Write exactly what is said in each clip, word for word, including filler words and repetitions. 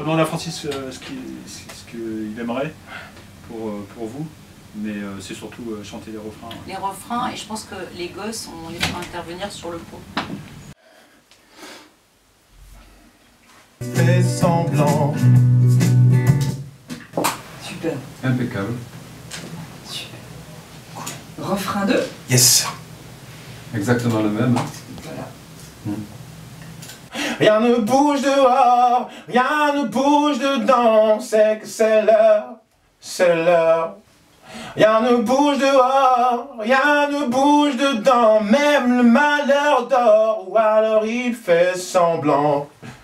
demande à Francis euh, ce qu'il aimerait pour, euh, pour vous, mais euh, c'est surtout euh, chanter les refrains. Ouais. Les refrains, et je pense que les gosses, on les fera intervenir sur le pont. Fais semblant. Super. Impeccable. Super. Cool. Refrain deux. Yes. Exactement le même. Voilà. Mmh. Rien ne bouge dehors, rien ne bouge dedans, c'est que c'est l'heure, c'est l'heure. Rien ne bouge dehors, rien ne bouge dedans, même le malheur dort, ou alors il fait semblant.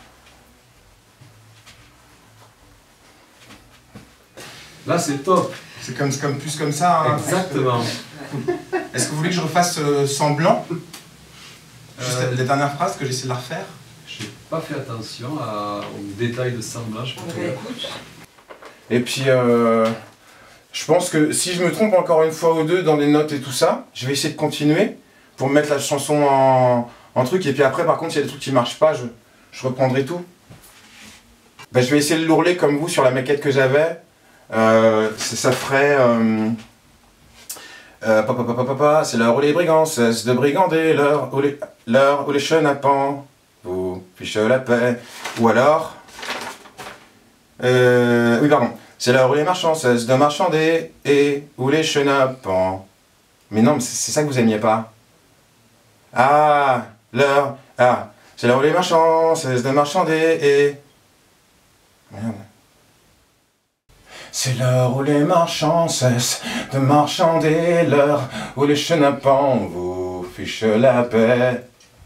Là c'est top. C'est comme, comme, plus comme ça. Hein. Exactement. Est-ce que vous voulez que je refasse euh, semblant Juste euh... la dernière phrase, que j'essaie de la refaire. J'ai pas fait attention à, aux détails de semblant. Je On réécoute. Et puis, euh, je pense que si je me trompe encore une fois ou deux dans les notes et tout ça, je vais essayer de continuer pour mettre la chanson en, en truc. Et puis après, par contre, s'il y a des trucs qui marchent pas, je, je reprendrai tout. Ben, je vais essayer de l'ourler comme vous sur la maquette que j'avais. Euh, ça ferait... Euh, euh, papa, papa, papa, c'est l'heure où les brigands cessent de brigander, l'heure où les, l'heure où les chenapans vous fichent la paix. Ou alors... Euh, oui, pardon. C'est l'heure où les marchands cessent de marchander et où les chenapans... Mais non, mais c'est ça que vous aimiez pas. Ah, l'heure... Ah, c'est l'heure où les marchands cessent de marchander et... Merde. C'est l'heure où les marchands cessent de marchander, l'heure où les chenapans vous fichent la paix.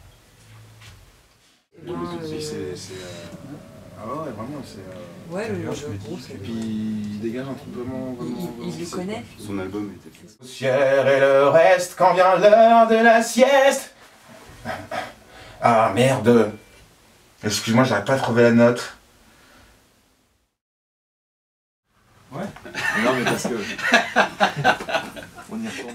Ben, c'est... Ah ouais, vraiment, c'est... Euh... Ouais, le, le gros, et puis il dégage un truc vraiment... vraiment il, il le connaît. Son album était... Poussière et le reste, quand vient l'heure de la sieste. Ah merde. Excuse-moi, j'arrive pas à trouver la note. Ouais. Non mais parce que... On y retourne.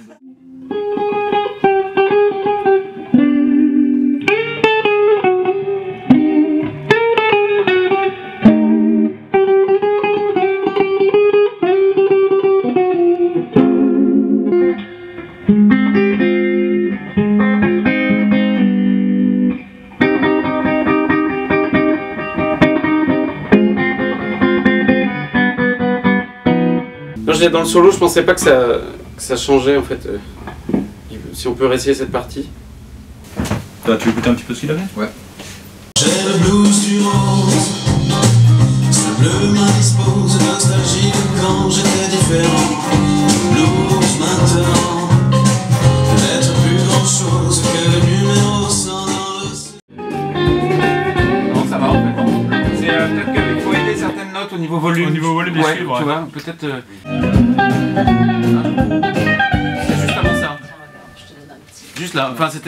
Dans le solo, je pensais pas que ça, que ça changeait en fait. Euh, si on peut réessayer cette partie. Toi, tu veux écouter un petit peu ce qu'il avait? Ouais. J'ai le blues du rose, simplement dispose, nostalgie de quand j'étais différent. Blues maintenant, d'être plus grand chose que le numéro cent dans le... Non, ça va en fait. C'est euh, peut-être qu'il faut aider certaines notes au niveau volume. Au niveau volume, bien ouais, sûr. Tu ouais. vois, peut-être. Euh... C'est juste avant ça. Juste là, enfin c'était...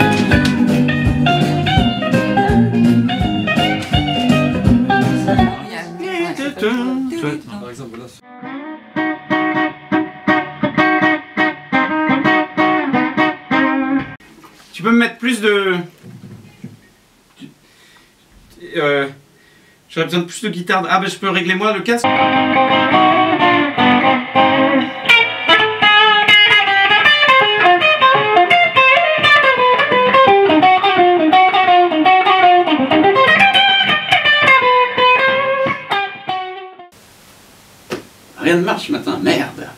Par exemple là. Tu peux me mettre plus de... Euh... J'aurais besoin de plus de guitare. Ah ben je peux régler moi le casque. Rien ne marche ce matin, merde.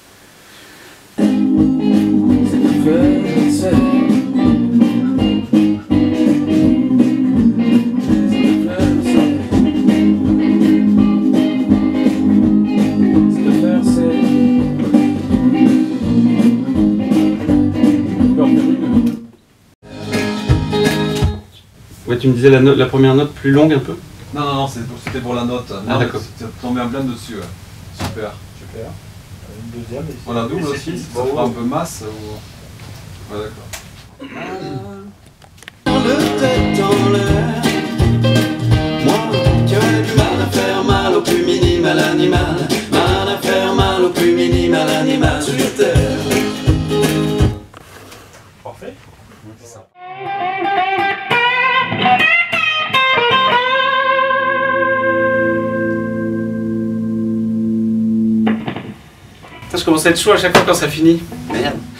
Ouais, tu me disais la, no la première note plus longue un peu? Non, non, non, c'était pour la note. Ah, d'accord. C'était tombé en plein dessus. Ouais. Super. Super. Une deuxième. Et On la double aussi, ça bon, fera ouais. un peu masse ou... Ouais, d'accord. Le tête dans l'air, moi qui aurais du mal à faire mal au plus minimal animal, mal à faire mal au plus minimal animal sur terre. Parfait. C'est ça. Je commence à être chaud à chaque fois quand ça finit. Merde.